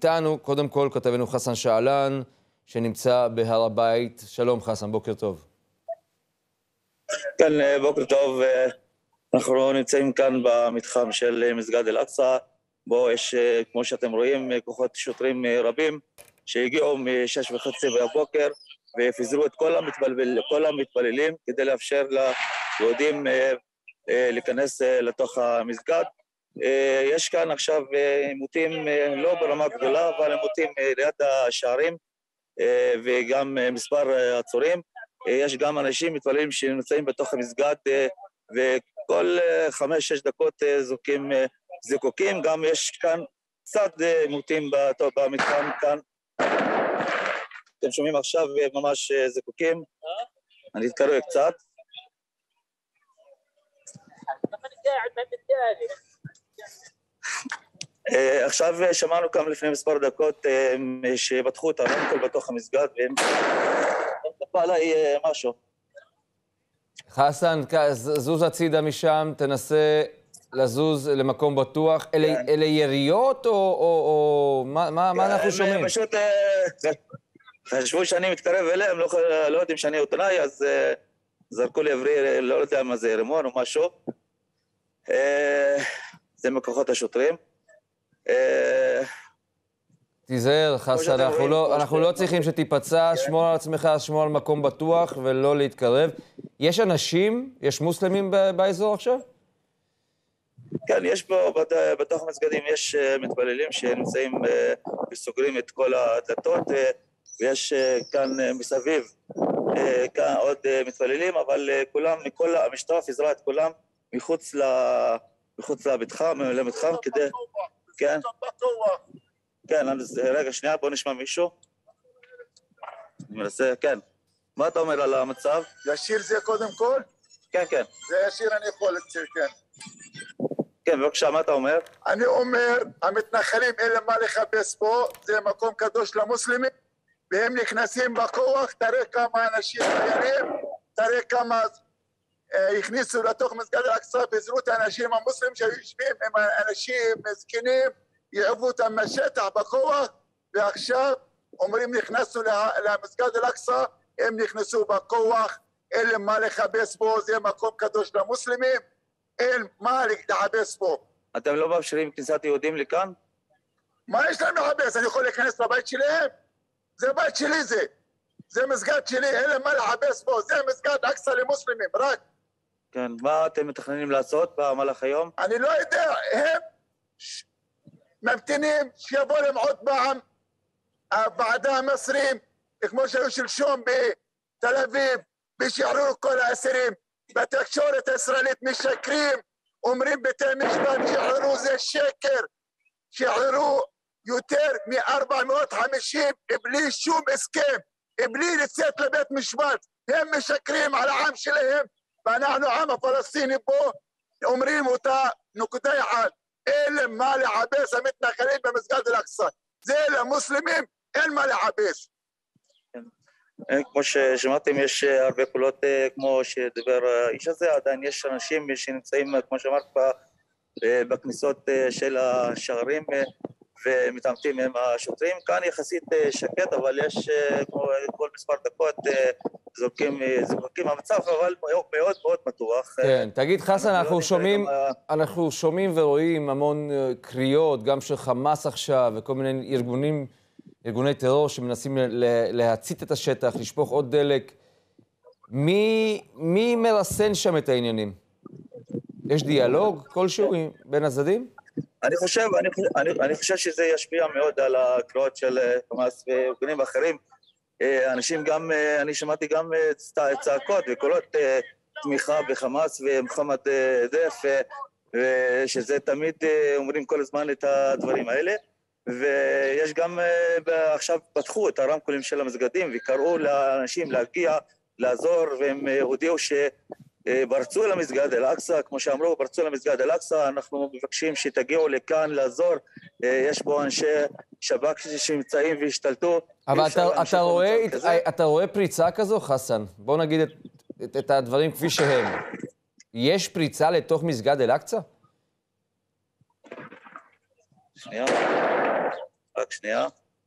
איתנו, קודם כל, כתבנו חסן שעלן, שנמצא בהר הבית. שלום חסן, בוקר טוב. כן, בוקר טוב. אנחנו נמצאים כאן במתחם של מסגד אל-אקצא, בו יש, כמו שאתם רואים, כוחות שוטרים רבים שהגיעו מ-6:30 בבוקר ופיזרו את כל המתפללים כדי לאפשר ליהודים להיכנס לתוך המסגד. יש כאן עכשיו עימותים לא ברמה גדולה, אבל עימותים ליד השערים וגם מספר עצורים. יש גם אנשים מתפללים שנמצאים בתוך המסגד וכל 5-6 דקות זוקים זיקוקים. גם יש כאן קצת עימותים במתחם כאן. אתם שומעים עכשיו ממש זיקוקים. אני אתקרב קצת. עכשיו שמענו כאן לפני מספר דקות שפתחו את הרמקול בתוך המסגד והם נפל עליי משהו. חסן, זוז הצידה משם, תנסה לזוז למקום בטוח. אלה יריות או מה אנחנו שומעים? הם פשוט חשבו שאני מתקרב אליהם, לא יודעים שאני עיתונאי, אז זרקו לי עברי, לא יודע מה זה, רימון או משהו. זה מכוחות השוטרים. תיזהר, חסן, אנחנו לא צריכים שתיפצע, שמור על עצמך, שמור על מקום בטוח ולא להתקרב. יש אנשים, יש מוסלמים באזור עכשיו? כן, יש פה, בתוך מסגדים יש מתפללים שנמצאים וסוגרים את כל הדלתות, ויש כאן מסביב כאן עוד מתפללים, אבל כולם, המשטרה פיזרה את כולם מחוץ למתחם כדי... כן. כן, אז רגע, שנייה, בוא נשמע מישהו. אני מנסה, כן. מה אתה אומר על המצב? ישיר זה קודם כל? כן, כן. זה ישיר אני יכול לציר, כן. כן, בבקשה, מה אתה אומר? אני אומר, המתנחלים אין למה לחפש פה, זה מקום קדוש למוסלמים, והם נכנסים בכוח, תראה כמה אנשים חיילים, תראה כמה הכניסו לתוך מסגד אל-אקצא, פיזרו את האנשים המוסלמים שיושבים, הם אנשים זקנים, יעבו אותם מהשטח בכוח, ועכשיו אומרים נכנסו למסגד אל-אקצא, הם נכנסו בכוח, אין להם מה לחפש פה, זה מקום קדוש למוסלמים, אין מה לחפש פה. אתם לא מאפשרים כניסת יהודים לכאן? מה יש להם לחפש? אני יכול להיכנס לבית שלהם? זה בית שלי זה. זה מסגד שלי, אין להם מה לחפש פה, זה מסגד אקצא למוסלמים, רק. כן, מה אתם מתכננים לעשות במהלך היום? אני לא יודע, הם ממתינים שיבוא להם עוד פעם הוועדה המסרים, כמו שהיו שלשום בתל אביב, ושחררו כל האסירים. בתקשורת הישראלית משקרים, אומרים בתי משפט שחררו, זה שקר. שחררו יותר מ-450 בלי שום הסכם, בלי לצאת לבית משפט. הם משקרים על העם שלהם, ואנחנו העם הפלסטיני פה אומרים אותה נקודה אחת, אין להם מה לחפש המתנחלים במסגד אל-אקצא. זה למוסלמים, אין מה לחפש. כמו ששמעתם, יש הרבה קולות כמו שדיבר האיש הזה, עדיין יש אנשים שנמצאים, כמו שאמרת, בכניסות של השערים ומתעמתים עם השוטרים. כאן יחסית שקט, אבל יש כמו כל מספר דקות זורקים המצב, אבל מאוד מאוד מתוח. כן, תגיד חסן, אנחנו שומעים ורואים המון קריאות, גם של חמאס עכשיו וכל מיני ארגוני טרור שמנסים להצית את השטח, לשפוך עוד דלק. מי מרסן שם את העניינים? יש דיאלוג כלשהו בין הצדדים? אני חושב שזה ישפיע מאוד על הקריאות של חמאס וארגונים אחרים. אנשים גם, אני שמעתי גם צעקות וקולות תמיכה בחמאס ומוחמד דף, שזה תמיד אומרים כל הזמן את הדברים האלה. ויש גם, עכשיו פתחו את הרמקולים של המסגדים וקראו לאנשים להגיע, לעזור, והם הודיעו שפרצו למסגד אל-אקצא, כמו שאמרו, פרצו למסגד אל-אקצא, אנחנו מבקשים שתגיעו לכאן לעזור, יש פה אנשי שב"כ שנמצאים והשתלטו. אבל אתה רואה פריצה כזו, חסן? בוא נגיד את הדברים כפי שהם. יש פריצה לתוך מסגד אל-אקצא? שנייה. רק שנייה.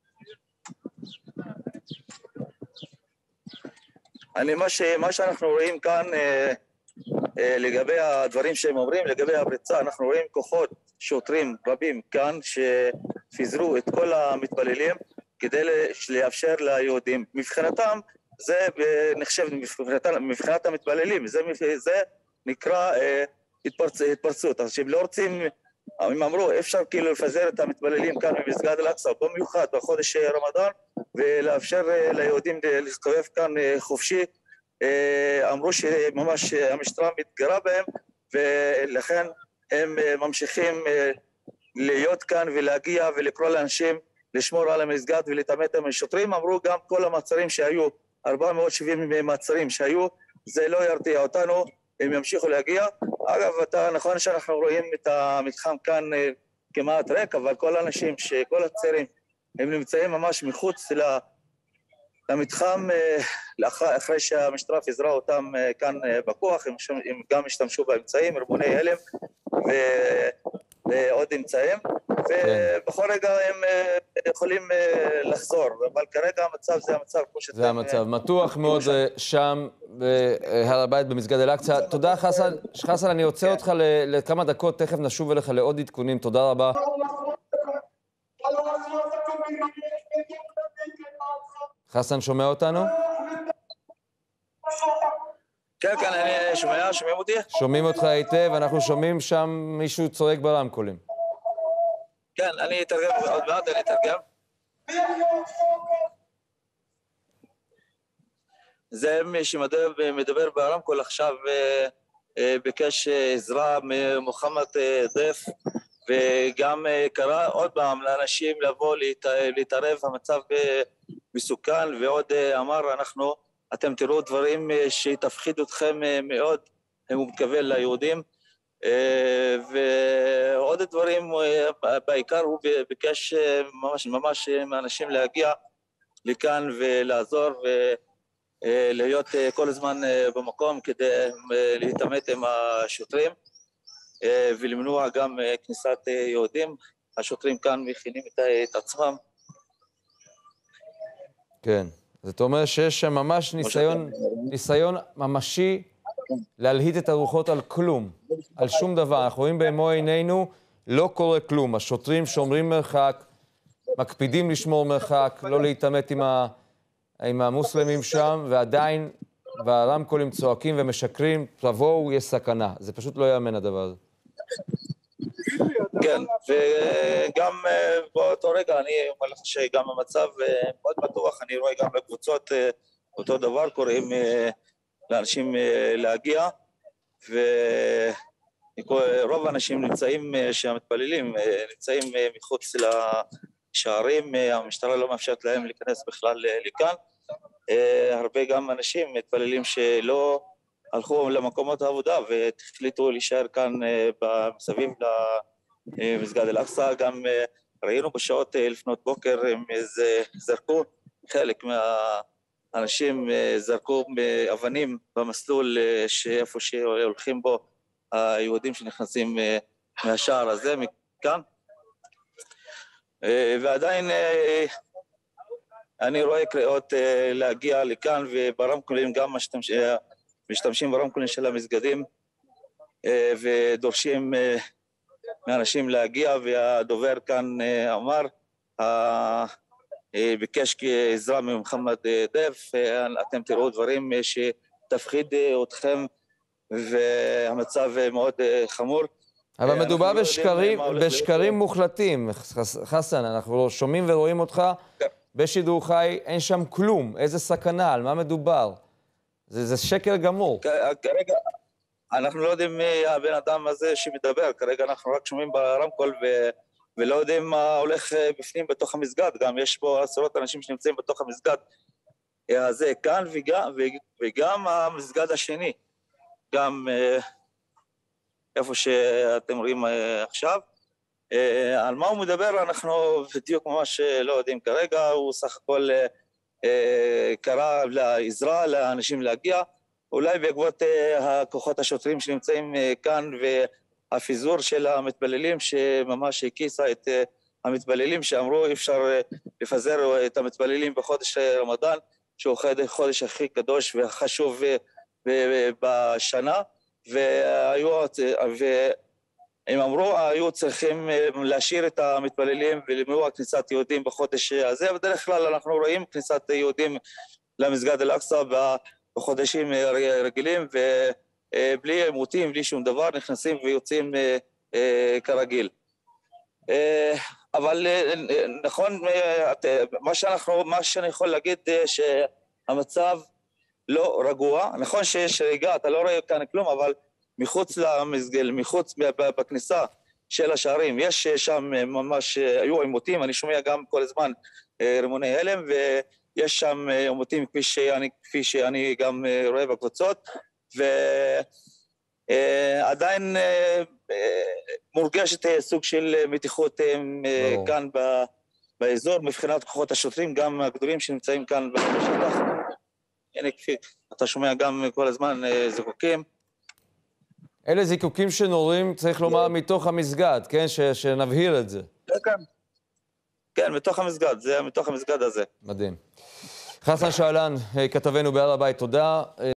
מה שאנחנו רואים כאן לגבי הדברים שהם אומרים, לגבי הפריצה, אנחנו רואים כוחות שוטרים רבים כאן שפיזרו את כל המתפללים כדי לאפשר ליהודים. מבחינתם זה נחשב, מבחינת המתפללים, זה נקרא התפרצות. אז שהם לא רוצים, הם אמרו, אפשר כאילו לפזר את המתפללים כאן במסגד אל-אקצא, במיוחד בחודש רמדאן, ולאפשר ליהודים להסתובב כאן חופשי. אמרו שממש המשטרה מתגרה בהם, ולכן הם ממשיכים להיות כאן ולהגיע ולקרוא לאנשים לשמור על המסגד ולהתעמת עם השוטרים. אמרו גם כל המעצרים שהיו, 470 מעצרים שהיו, זה לא ירתיע אותנו, הם ימשיכו להגיע. אגב, נכון שאנחנו רואים את המתחם כאן כמעט ריק, אבל כל האנשים, כל הצעירים, הם נמצאים ממש מחוץ למתחם, אחרי שהמשטרה פיזרה אותם כאן בכוח, הם גם השתמשו באמצעים, ארגוני הלם ועוד אמצעים, ובכל רגע הם יכולים לחזור, אבל כרגע המצב זה המצב כמו שאתם... זה המצב, מתוח מאוד שם בהר הבית במסגד אל-אקצא. תודה חסן, אני עוצר אותך לכמה דקות, תכף נשוב אליך לעוד עדכונים, תודה רבה. חסן, שומע אותנו? כן, אני שומע, שומעים אותי? שומעים אותך היטב, אנחנו שומעים שם מישהו צועק ברמקולים. כן, אני אתרגם, עוד מעט אני אתרגם. זה מי שמדבר ברמקול עכשיו, ביקש עזרה ממוחמד דף, וגם קרא עוד פעם לאנשים לבוא להתערב, המצב מסוכן, ועוד אמר אתם תראו דברים שיתפחיד אתכם מאוד, הוא מתכוון ליהודים, ועוד דברים, בעיקר הוא ביקש ממש מאנשים להגיע לכאן ולעזור ולהיות כל הזמן במקום כדי להתעמת עם השוטרים ולמנוע גם כניסת יהודים. השוטרים כאן מכינים את עצמם. כן, זאת אומרת שיש שם ממש ניסיון ממשי להלהיט את הרוחות על כלום, על שום דבר. אנחנו רואים במו עינינו, לא קורה כלום. השוטרים שומרים מרחק, מקפידים לשמור מרחק, לא להתעמת עם המוסלמים שם, ועדיין ברמקולים צועקים ומשקרים, תבואו, יש סכנה. זה פשוט לא יאמן הדבר הזה. כן, וגם באותו רגע אני אומר לך שגם המצב מאוד בטוח, אני רואה גם בקבוצות אותו דבר, קוראים לאנשים להגיע, ורוב האנשים נמצאים שהמתפללים נמצאים מחוץ לשערים, המשטרה לא מאפשרת להם להיכנס בכלל לכאן. הרבה גם אנשים מתפללים שלא הלכו למקומות העבודה והחליטו להישאר כאן מסביב למסגד אל-אקצא. גם ראינו בשעות לפנות בוקר הם זרקו, חלק מהאנשים זרקו אבנים במסלול איפה שהולכים בו היהודים שנכנסים מהשער הזה מכאן, ועדיין אני רואה קריאות להגיע לכאן, וברמקולים גם משתמשים ברמקולים של המסגדים ודורשים מאנשים להגיע, והדובר כאן אמר, ביקש עזרה ממוחמד דף, אתם תראו דברים שתפחיד אתכם והמצב מאוד חמור. אבל מדובר בשקרים מוחלטים, חסן, אנחנו שומעים ורואים אותך בשידור חי, אין שם כלום, איזה סכנה, על מה מדובר? זה שקר גמור. כרגע אנחנו לא יודעים מי הבן אדם הזה שמדבר, כרגע אנחנו רק שומעים ברמקול ולא יודעים מה הולך בפנים בתוך המסגד, גם יש פה עשרות אנשים שנמצאים בתוך המסגד הזה כאן, וגם המסגד השני, גם איפה שאתם רואים עכשיו. על מה הוא מדבר אנחנו בדיוק ממש לא יודעים כרגע, הוא סך הכל קרא לעזרה לאנשים להגיע, אולי בעקבות הכוחות השוטרים שנמצאים כאן והפיזור של המתפללים שממש הכיסה את המתפללים שאמרו אי אפשר לפזר את המתפללים בחודש רמדאן, שהוא חודש הכי קדוש והחשוב בשנה, הם אמרו היו צריכים להשאיר את המתפללים ולמנוע כניסת יהודים בחודש הזה. בדרך כלל אנחנו רואים כניסת יהודים למסגד אל-אקצא בחודשים רגילים, ובלי עימותים, בלי שום דבר, נכנסים ויוצאים כרגיל. אבל נכון, מה שאני יכול להגיד שהמצב לא רגוע. נכון שיש רגע, אתה לא רואה כאן כלום, אבל מחוץ למסגד, מחוץ בכניסה של השערים, יש שם ממש היו עימותים, אני שומע גם כל הזמן רימוני הלם, ויש שם עימותים כפי שאני גם רואה בקבוצות, ועדיין מורגשת סוג של מתיחות כאן באזור, מבחינת כוחות השוטרים, גם הגדולים שנמצאים כאן בשטח. הנה, כפי אתה שומע גם כל הזמן זיקוקים. אלה זיקוקים שנורים, צריך לומר, מתוך המסגד, כן? שנבהיר את זה. כן, מתוך המסגד, זה מתוך המסגד הזה. מדהים. חסן שעלן, כתבנו בהר הבית, תודה.